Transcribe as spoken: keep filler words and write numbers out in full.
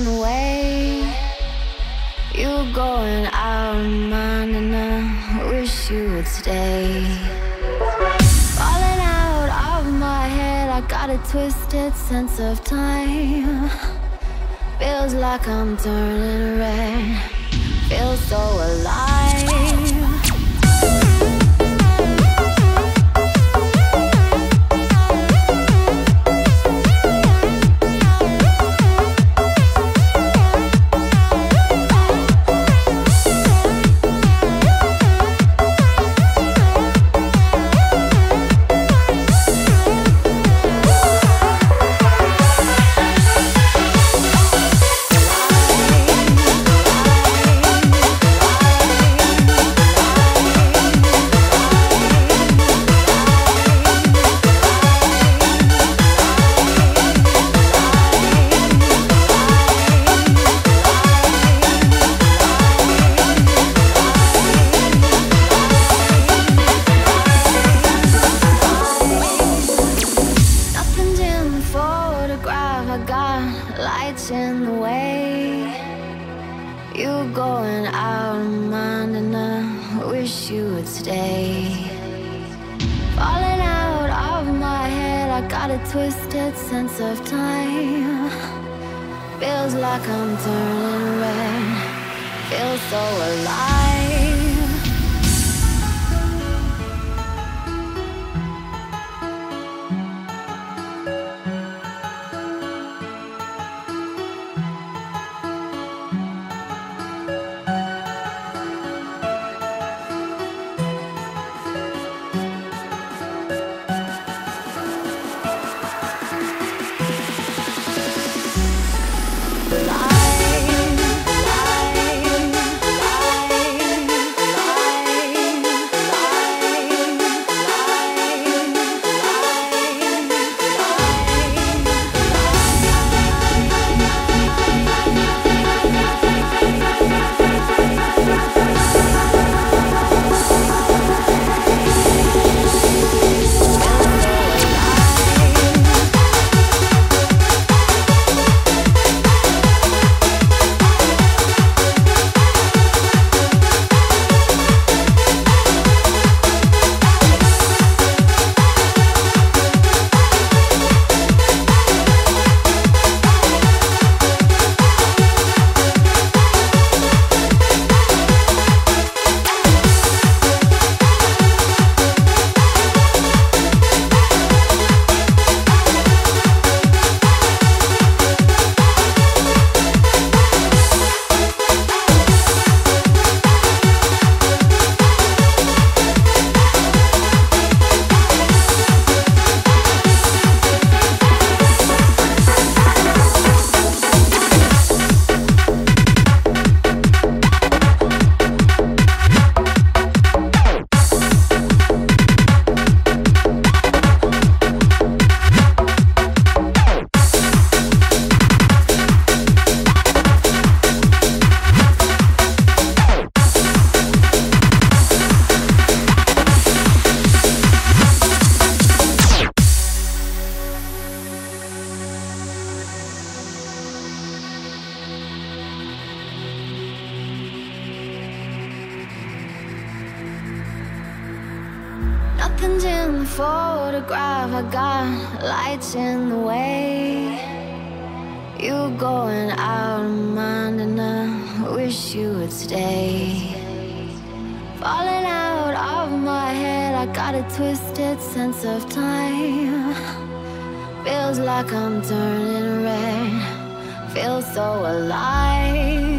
in the way. You're going out of mind and I wish you would stay. Falling out of my head, I got a twisted sense of time. Feels like I'm turning red, feels so alive. In the way, you're going out of mind and I wish you would stay. Falling out of my head, I got a twisted sense of time. Feels like I'm turning red, feels so alive. Nothing's in the photograph, I got lights in the way. You're going out of mind and I wish you would stay. Falling out of my head, I got a twisted sense of time. Feels like I'm turning red, feels so alive.